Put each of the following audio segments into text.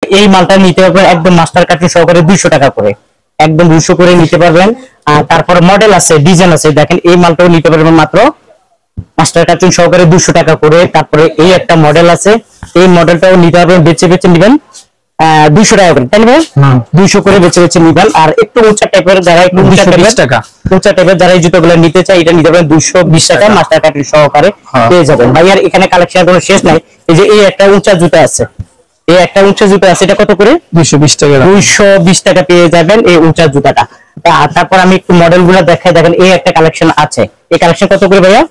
এই মালটা নিতে পারবেন একদম মাস্টার কার্টুন সহকারে 200 টাকা করে, একদম 200 করে নিতে পারবেন। আর তারপরে মডেল আছে, ডিজাইন আছে, দেখেন এই মালটাও নিতে পারবেন মাত্র মাস্টার কার্টুন সহকারে 200 টাকা করে। তারপরে এই একটা মডেল আছে, এই মডেলটাও নিতে পারবেন, বেচে বেচে নিবেন 200 টাকা করে, তাই না? 200 করে বেচে বেচে নিবেন। আর একটু উঁচা টাইপের যারা একটু উঁচা টাইপের যারা এই জুতোগুলো নিতে চায়, এটা নিতে পারেন 220 টাকা মাস্টার কার্টুন সহকারে পেয়ে যাবেন ভাই। আর এখানে কালেকশন কোনো শেষ নাই। এই যে এই একটা উঁচা জুতো আছে, এই একটা উঁচা জুতো আছে, এটা কত করে? 220 টাকা। 220 টাকা পেয়ে যাবেন এই উঁচা জুতাটা। তারপর আমি একটু মডেল গুলো দেখাই, দেখেন এই একটা কালেকশন আছে, এই কালেকশন কত করে ভাইয়া?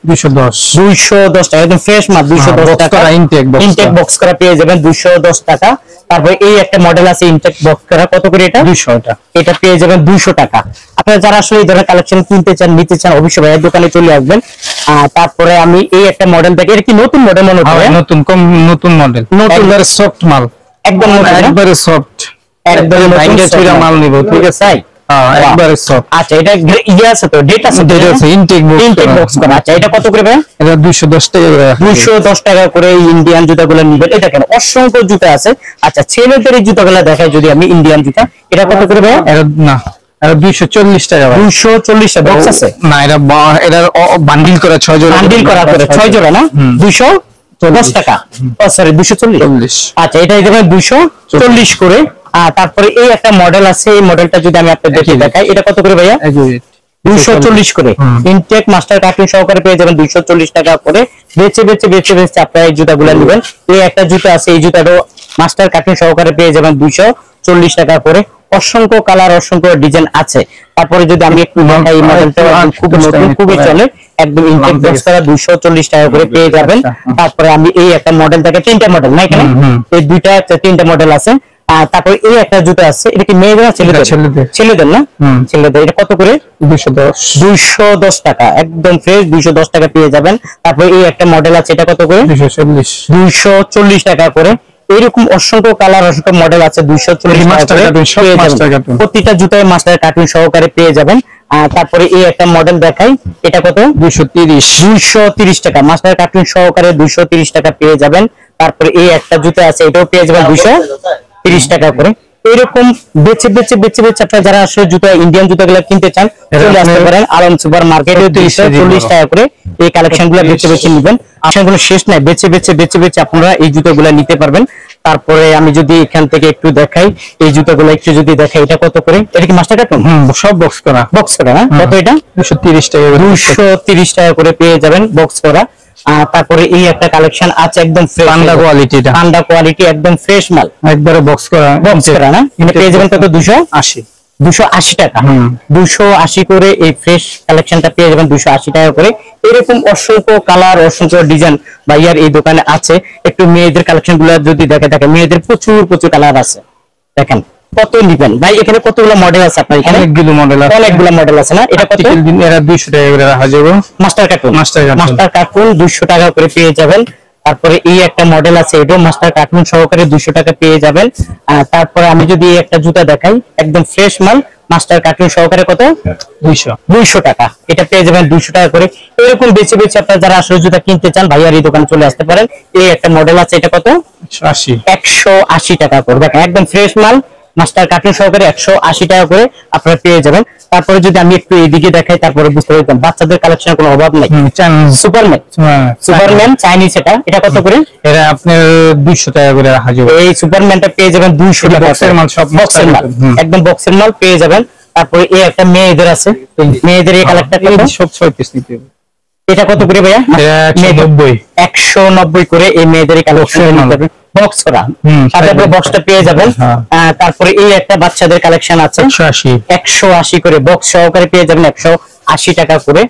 210 টাকা, একদম ফ্রেশ মাল, 210 টাকা। ইনটেক বক্স করা পেয়ে যাবেন 210 টাকা। তারপর এই একটা মডেল আছে ইনটেক বক্স করা, কত করে এটা? 200 টাকা। এটা পেয়ে যাবেন 200 টাকা। আপনারা যারা আসলে এই ধরনের কালেকশন কিনতে চান, নিতে চান, অবশ্যই ভাইয়ের দোকানে চলে আসবেন। তারপরে আমি এই একটা মডেল দেখি, এটা কি নতুন মডেল মনে হচ্ছে? নতুন মডেল, একবারে সফট মাল, একদম একবারে সফট, একবারে ভাঙে চুরা মাল নিব, ঠিক আছে? একবারে সফট। আচ্ছা, এটা ইয়ে আছে তো, ডেট আছে, ইনটেক বক্স করা। আচ্ছা, এটা কত করে ভাই? এটা 210 টাকা করে। 210 টাকা করে ইন্ডিয়ান জুতাগুলো নিবেন। এটা কেন? অসংখ্য জুতা আছে। আচ্ছা, ছেলেদের এই জুতাগুলো দেখাই যদি আমি, ইন্ডিয়ান জুতা, এটা কত করে ভাই? না, এটা 240 টাকা। 240 টাকা বক্স আছে না? এটা বান্ডিল করা 6 জোড়া, বান্ডিল করা করে 6 জোড়া না? 210 টাকা। ও সরি, 240। আচ্ছা, এটা দেবেন 240 করে। তারপরে এই একটা মডেল আছে, এই মডেলটা যদি আমি আপনাদের দেখাই, এটা কত করে ভাইয়া? 240 করে। ইনটেক মাস্টার কার্টুন সহকারে পেয়ে যাবেন 240 টাকা করে। বেচে বেচে বেচে বেচে আপনারা এই জুতাগুলো নেবেন। এই একটা জুতা আছে, এই জুতাটাও মাস্টার কার্টুন সহকারে পেয়ে যাবেন 240 টাকা করে। অসংখ্য কালার, অসংখ্য ডিজাইন আছে। তারপরে যদি আমি একটু দেখাই, এই মডেলটা খুব নতুন, খুবই চলে, একদম ইনটেক বক্স করা 240 টাকা করে পেয়ে যাবেন। তারপরে আমি এই একটা মডেল থেকে, তিনটা মডেল না এখানে, এই দুইটা তিনটা মডেল আছে। তারপরে এই একটা জুতো আছে, এটা কি মেয়েদের না ছেলেদের? ছেলেদের না? ছেলেদের। এটা কত করে? 210 টাকা, একদম ফ্রেশ 210 টাকা পেয়ে যাবেন। তারপরে এই একটা মডেল আছে, এটা কত করে? 240 টাকা করে। এইরকম অসংখ্য কালার, অসংখ্য মডেল আছে, 240 টাকা। প্রতিটা জুতায় মাস্টার কার্টুন সহকারে পেয়ে যাবেন। তারপরে এই একটা মডেল দেখাই, এটা কত? 230 টাকা, মাস্টার কার্টুন সহকারে 230 টাকা পেয়ে যাবেন। তারপরে এই একটা জুতা আছে, এটাও পেয়ে যাবেন 230 টাকা করে। এরকম বেচে বেচে বেচে বেচে আপনারা যারা আসলে জুতা, ইন্ডিয়ান জুতাগুলো কিনতে চান, চলে আসতে পারেন আলম সুপার মার্কেটে। 240 টাকা করে এই কালেকশন গুলো বেচে বেচে নিবেন। আসলে শেষ নাই, বেচে বেচে বেচে বেচে আপনারা এই জুতাগুলো নিতে পারবেন। তারপরে আমি যদি এখান থেকে একটু দেখাই, এই জুতাগুলো একটু যদি দেখাই, এটা কত করে? এটা কি মাস্টার কার্টুন? সব বক্স করা, বক্স করা না? কত এটা? 230 টাকা। 230 টাকা করে পেয়ে যাবেন বক্স করা। তারপরে এই একটা কালেকশন আছে, একদম পান্ডা কোয়ালিটি, পান্ডা কোয়ালিটি, একদম ফ্রেশ মাল, একবারে বক্স করা, বক্স করা না? এটা পেয়ে যাবেন কত? 280 টাকা। 280 করে এই ফ্রেশ কালেকশনটা পেয়ে যাবেন 280 টাকা করে। এরকম অসংখ্য কালার, অসংখ্য ডিজাইন ভাইয়ার এই দোকানে আছে। একটু মেয়েদের কালেকশন গুলো যদি দেখেন, মেয়েদের প্রচুর প্রচুর কালার আছে, দেখেন কত নিবেন ভাই। এখানে কতগুলো মডেল আছে আপনার? এখানে অনেকগুলো মডেল আছে না? এটা কত? এরা 200 টাকা করে রাখা যাবে। মাস্টার কার্টুন 200 টাকা করে পেয়ে যাবেন। তারপরে এই একটা মডেল আছে, এটাও মাস্টার কার্টুন সহকারে 200 টাকা পেয়ে যাবেন। তারপরে আমি যদি একটা জুতা দেখাই, একদম ফ্রেশ মাল, মাস্টার কার্টুন সহকারে কত? 200 টাকা। এটা পেয়ে যাবেন 200 টাকা করে। এরকম বেছে বেছে আপনারা যারা আসলে জুতা কিনতে চান, ভাইয়ার এই দোকানে চলে আসতে পারেন। এই একটা মডেল আছে, এটা কত? 180 টাকা করে। দেখেন একদম ফ্রেশ মাল, মাস্টার কার্টুন সহকারে 180 টাকা করে আপনারা পেয়ে যাবেন। তারপরে যদি আমি একটু এইদিকে দেখাই, তারপরে বুঝতে পারবেন বাচ্চাদের কালেকশন কোনো অভাব নাই। সুপারম্যান চাইনিজ, এটা কত করে? এটা আপনার 200 টাকা করে রাখা যাবে। এই সুপারম্যানটা পেয়ে যাবেন 200 টাকা। বক্সের মাল, সব বক্সের মাল, একদম বক্সের মাল পেয়ে যাবেন। তারপরে এই একটা মেয়েদের আছে, মেয়েদের এই কালেকশন সব 6 পিস নিতে হবে। এটা কত করে ভাইয়া? 190 করে এই মেয়েদের কালেকশন বক্স করা, তারপরে বক্সটা পেয়ে যাবেন। তারপরে এই একটা বাচ্চাদের কালেকশন আছে 180 করে, বক্স সহকারে পেয়ে যাবেন 180 টাকা করে।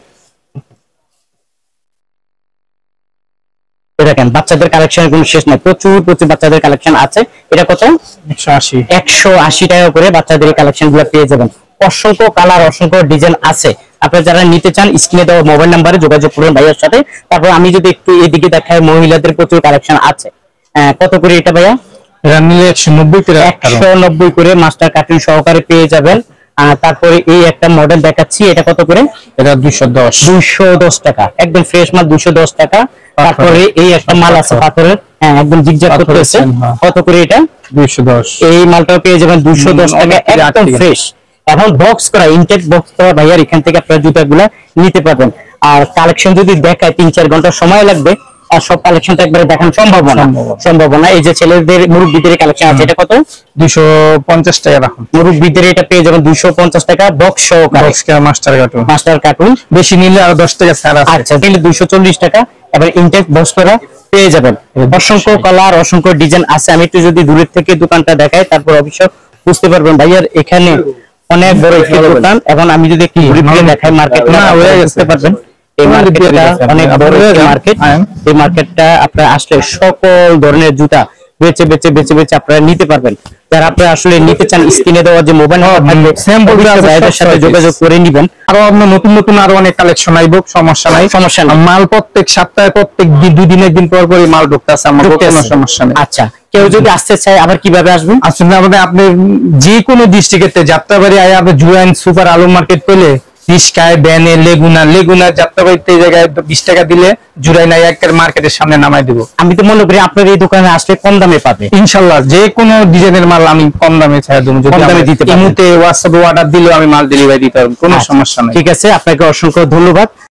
দেখেন বাচ্চাদের কালেকশনের কোনো শেষ নাই, প্রচুর প্রচুর বাচ্চাদের কালেকশন আছে। এটা কত? 180 টাকা করে বাচ্চাদের কালেকশন গুলো পেয়ে যাবেন। অসংখ্য কালার, অসংখ্য ডিজাইন আছে। আপনারা যারা নিতে চান, স্ক্রিনে দেওয়া মোবাইল নাম্বারে যোগাযোগ করুন ভাইয়ার সাথে। তারপর আমি যদি একটু এদিকে দেখাই, মহিলাদের প্রচুর কালেকশন আছে। কত করে এটা ভাইয়া? 190 করে মাস্টার কার্টুন সহকারে পেয়ে যাবেন। তারপরে এই একটা মডেল দেখাচ্ছি, এটা কত করে? এটা 210 টাকা, একদম ফ্রেশ মাল 210 টাকা। তারপরে এই একটা মাল আছে পাথরের, হ্যাঁ একদম জিগজাগ করতেছে, কত করে এটা? 210। এই মালটাও পেয়ে যাবেন 210 টাকা, একদম ফ্রেশ। এখন বক্স করা, ইনটেক বক্স করা ভাইয়ার, এখান থেকে আপনারা জুতাগুলা নিতে পারবেন। আর কালেকশন যদি দেখায় 3-4 ঘন্টা সময় লাগবে, আর সব কালেকশন তো একবারে দেখানো সম্ভব না। এই যে ছেলেদের মুরব্বিদের কালেকশন আছে, এটা কত? 250 টাকা রাখুন। মুরব্বিদের এটা পেয়ে যাবেন 250 টাকা বক্স সহকারে, মাস্টার কার্টুন। বেশি নিলে আরো 10 টাকা ছাড় আছে। আচ্ছা, তাহলে 240 টাকা। এবার ইনটেক বক্স করা পেয়ে যাবেন। অসংখ্য কালার, অসংখ্য ডিজাইন আছে। আমি একটু যদি দূরের থেকে দোকানটা দেখাই, তারপর অবশ্য বুঝতে পারবেন ভাইয়ার এখানে অনেক বড় একটি দোকান। এখন আমি যদি একটু ঘুরে ফিরে দেখাই মার্কেট, বুঝতে পারবেন এই মার্কেটটা অনেক বড় মার্কেট। এই মার্কেটটা আপনারা আসলে সকল ধরনের জুতা বেচে বেচে বেচে বেচে আপনারা নিতে পারবেন। যারা আপনারা আসলে নিতে চান, স্ক্রিনে দেওয়া যে মোবাইল নাম্বার থাকবে, ভাইদের সাথে যোগাযোগ করে নেবেন। আরো আপনার নতুন নতুন আরো অনেক কালেকশন আইব, সমস্যা নাই। মাল প্রত্যেক সপ্তাহে, প্রত্যেক 2 দিন 1 দিন পর পর মাল ঢুকতেছে, আমার কোনো সমস্যা নেই। আচ্ছা, কেউ যদি আসতে চায় আবার কিভাবে আসবেন? আসলে আমাদের আপনি যে কোনো ডিস্ট্রিক্টে, যাত্রাবাড়ি আয় আপনি জুয়াইন সুপার আলু মার্কেট পেলে, রিস্কায় ব্যানে লেগুনা যাত্রাবাড়িতে এই জায়গায় 20 টাকা দিলে জুরাই নাই একটা মার্কেটের সামনে নামাই দিব। আমি তো মনে করি আপনার এই দোকানে আসলে কম দামে পাবে ইনশাআল্লাহ। যে কোনো ডিজাইনের মাল আমি কম দামে ছাড়া দেবো, যদি আমি দিতে পারি। হোয়াটসঅ্যাপে অর্ডার দিলেও আমি মাল ডেলিভারি দিতে পারবো, কোনো সমস্যা নাই। ঠিক আছে, আপনাকে অসংখ্য ধন্যবাদ।